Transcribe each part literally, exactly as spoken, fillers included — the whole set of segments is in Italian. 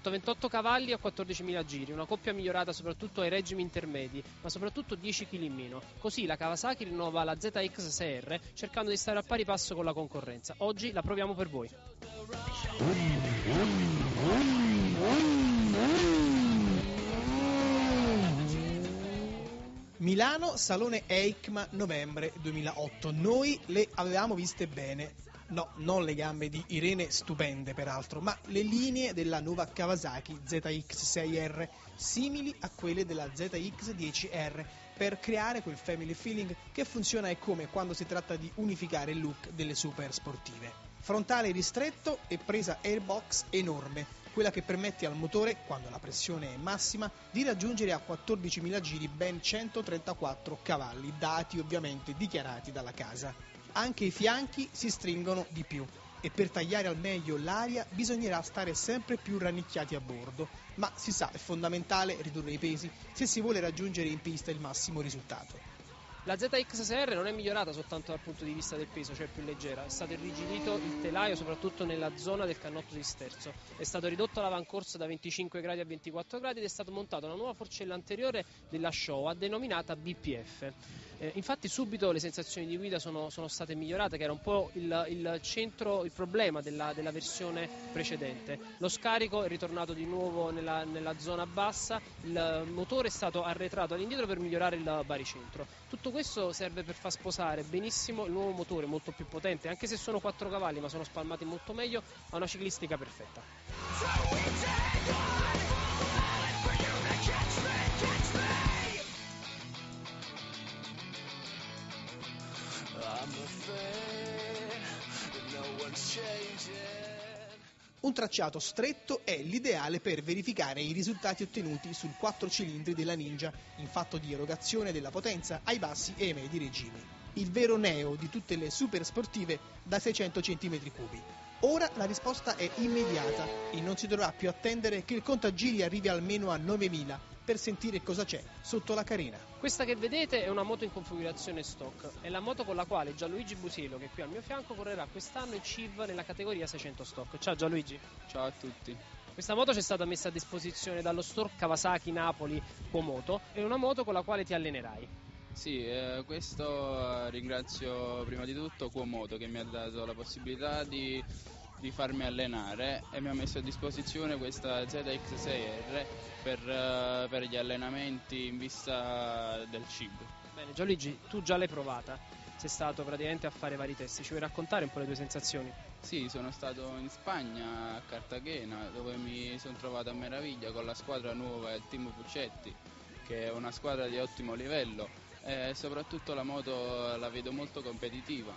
centoventotto cavalli a quattordicimila giri, una coppia migliorata soprattutto ai regimi intermedi, ma soprattutto dieci chili in meno. Così la Kawasaki rinnova la Z X sei R cercando di stare a pari passo con la concorrenza. Oggi la proviamo per voi. Milano, Salone EICMA, novembre duemilaotto. Noi le avevamo viste bene. No, non le gambe di Irene, stupende peraltro, ma le linee della nuova Kawasaki Z X sei R, simili a quelle della Z X dieci R, per creare quel family feeling che funziona e come quando si tratta di unificare il look delle super sportive. Frontale ristretto e presa airbox enorme, quella che permette al motore, quando la pressione è massima, di raggiungere a quattordicimila giri ben centotrentaquattro cavalli, dati ovviamente dichiarati dalla casa. Anche i fianchi si stringono di più e per tagliare al meglio l'aria bisognerà stare sempre più rannicchiati a bordo, ma si sa, è fondamentale ridurre i pesi se si vuole raggiungere in pista il massimo risultato. La Z X sei R non è migliorata soltanto dal punto di vista del peso, cioè più leggera, è stato irrigidito il telaio soprattutto nella zona del cannotto di sterzo, è stato ridotto l'avancorso da venticinque gradi a ventiquattro gradi ed è stata montata una nuova forcella anteriore della Showa denominata B P F. Eh, infatti subito le sensazioni di guida sono, sono state migliorate, che era un po' il, il centro, il problema della, della versione precedente. Lo scarico è ritornato di nuovo nella, nella zona bassa, il motore è stato arretrato all'indietro per migliorare il baricentro. Tutto questo serve per far sposare benissimo il nuovo motore molto più potente, anche se sono quattro cavalli ma sono spalmati molto meglio, a una ciclistica perfetta. Un tracciato stretto è l'ideale per verificare i risultati ottenuti sul quattro cilindri della Ninja in fatto di erogazione della potenza ai bassi e medi regimi. Il vero neo di tutte le super sportive da seicento centimetri cubi. Ora la risposta è immediata e non si dovrà più attendere che il contagiri arrivi almeno a novemila per sentire cosa c'è sotto la carena. Questa che vedete è una moto in configurazione stock, è la moto con la quale Gianluigi Busielo, che è qui al mio fianco, correrà quest'anno in C I V nella categoria seicento stock. Ciao Gianluigi. Ciao a tutti. Questa moto ci è stata messa a disposizione dallo store Kawasaki Napoli Quomoto, è una moto con la quale ti allenerai. Sì, eh, questo eh, ringrazio prima di tutto Quomoto che mi ha dato la possibilità di, di farmi allenare e mi ha messo a disposizione questa Z X sei R per, eh, per gli allenamenti in vista del C I B. Bene, Gianluigi, tu già l'hai provata, sei stato praticamente a fare vari test, ci vuoi raccontare un po' le tue sensazioni? Sì, sono stato in Spagna, a Cartagena, dove mi sono trovato a meraviglia con la squadra nuova, il team Puccetti, che è una squadra di ottimo livello. E soprattutto la moto la vedo molto competitiva,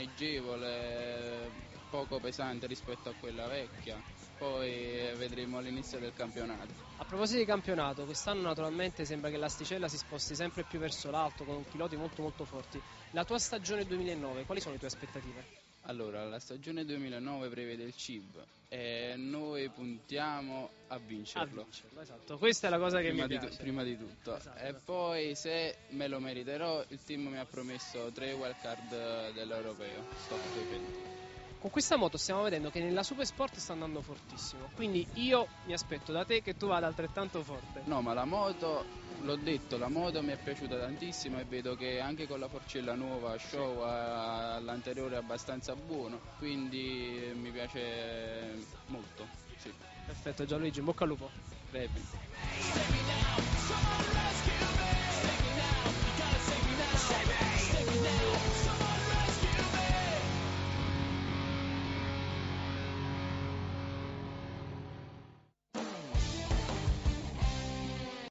maneggevole, poco pesante rispetto a quella vecchia, poi vedremo all'inizio del campionato. A proposito di campionato, quest'anno naturalmente sembra che l'asticella si sposti sempre più verso l'alto con piloti molto molto forti. La tua stagione duemilanove, quali sono le tue aspettative? Allora, la stagione duemilanove prevede il C I B e noi puntiamo a vincerlo. A vincerlo, esatto. Questa è la cosa che prima mi di piace. Tu, prima di tutto. Esatto. E poi, se me lo meriterò, il team mi ha promesso tre wildcard dell'Europeo. Stop duecento. Con questa moto stiamo vedendo che nella Super Sport sta andando fortissimo, quindi io mi aspetto da te che tu vada altrettanto forte. No, ma la moto, l'ho detto, la moto mi è piaciuta tantissimo e vedo che anche con la forcella nuova Show all'anteriore è abbastanza buono, quindi mi piace molto. Sì. Perfetto Gianluigi, in bocca al lupo. Repi.